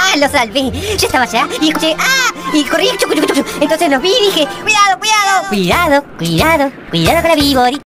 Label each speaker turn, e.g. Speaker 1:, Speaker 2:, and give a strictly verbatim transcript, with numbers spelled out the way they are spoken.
Speaker 1: ¡Ah! Lo salvé. Yo estaba allá y escuché ¡ah! Y corrí. Chucu, chucu, chucu. Entonces los vi y dije, cuidado, cuidado. Cuidado, cuidado, cuidado con la víbora.